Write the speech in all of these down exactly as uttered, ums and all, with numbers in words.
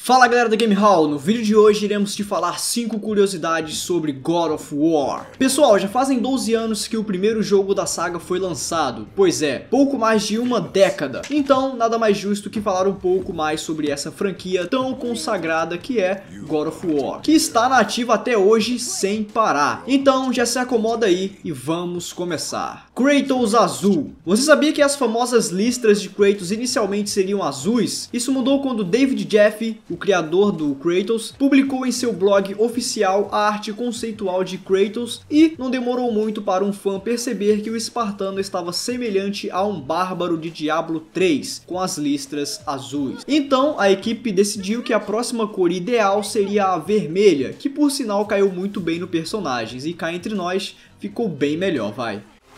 Fala galera do Game Hall, no vídeo de hoje iremos te falar cinco curiosidades sobre God of War. Pessoal, já fazem doze anos que o primeiro jogo da saga foi lançado, pois é, pouco mais de uma década. Então, nada mais justo que falar um pouco mais sobre essa franquia tão consagrada que é God of War, que está na ativa até hoje sem parar. Então, já se acomoda aí e vamos começar. Kratos azul. Você sabia que as famosas listras de Kratos inicialmente seriam azuis? Isso mudou quando David Jaffe, o criador do Kratos, publicou em seu blog oficial a arte conceitual de Kratos e não demorou muito para um fã perceber que o espartano estava semelhante a um bárbaro de Diablo três, com as listras azuis. Então a equipe decidiu que a próxima cor ideal seria a vermelha, que por sinal caiu muito bem no personagem, e cá entre nós ficou bem melhor, vai.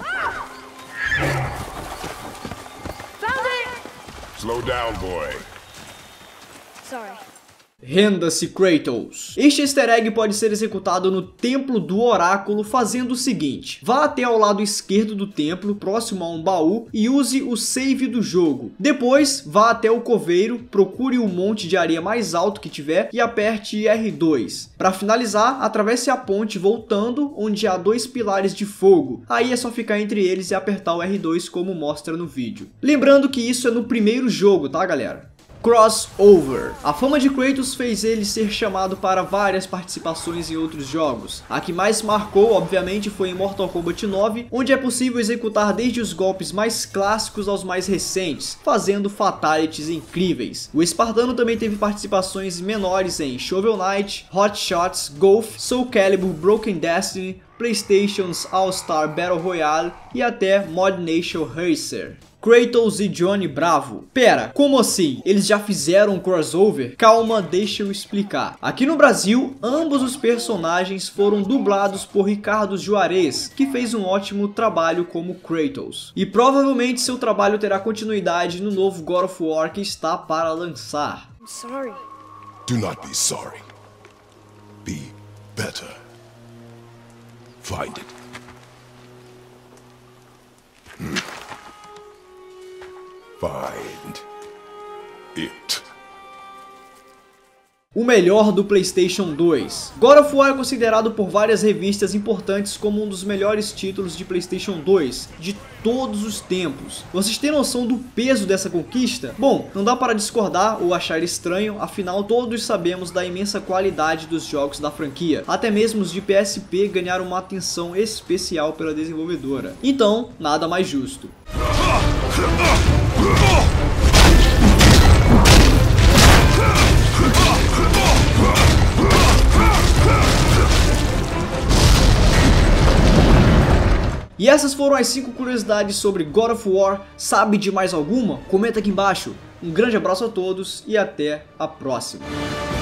Slow down, boy. Sorry. Renda-se Kratos. Este easter egg pode ser executado no Templo do Oráculo fazendo o seguinte: vá até ao lado esquerdo do templo, próximo a um baú, e use o save do jogo. Depois, vá até o coveiro, procure o monte de areia mais alto que tiver e aperte R dois. Para finalizar, atravesse a ponte voltando onde há dois pilares de fogo. Aí é só ficar entre eles e apertar o R dois como mostra no vídeo. Lembrando que isso é no primeiro jogo, tá galera? Crossover. A fama de Kratos fez ele ser chamado para várias participações em outros jogos. A que mais marcou, obviamente, foi em Mortal Kombat nove, onde é possível executar desde os golpes mais clássicos aos mais recentes, fazendo fatalities incríveis. O espartano também teve participações menores em Shovel Knight, Hot Shots, Golf, Soul Calibur, Broken Destiny, PlayStation's All-Star Battle Royale e até Mod Nation Racer. Kratos e Johnny Bravo. Pera, como assim? Eles já fizeram um crossover? Calma, deixa eu explicar. Aqui no Brasil, ambos os personagens foram dublados por Ricardo Juarez, que fez um ótimo trabalho como Kratos. E provavelmente seu trabalho terá continuidade no novo God of War que está para lançar. I'm sorry. Do not be sorry. Be better. Find it. Hmm. Find it. O melhor do PlayStation dois. God of War é considerado por várias revistas importantes como um dos melhores títulos de PlayStation dois de todos os tempos. Vocês têm noção do peso dessa conquista? Bom, não dá para discordar ou achar estranho, afinal todos sabemos da imensa qualidade dos jogos da franquia. Até mesmo os de P S P ganharam uma atenção especial pela desenvolvedora. Então, nada mais justo. E essas foram as cinco curiosidades sobre God of War. Sabe de mais alguma? Comenta aqui embaixo. Um grande abraço a todos e até a próxima.